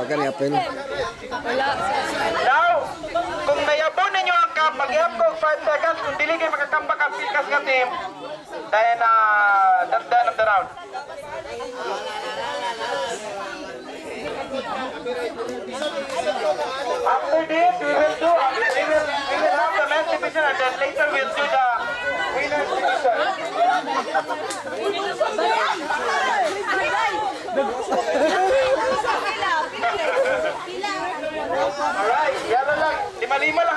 Tawagan ni Apel. Now, kung nayabon ninyo ang cup, mag-ihap ko 5 seconds. Kung dili kayo makakambak ang pikas nga team, then that's the end of the round. After this, we will have the men's division and then later we'll do the winners division. Alright, yala lang. 5-5 lang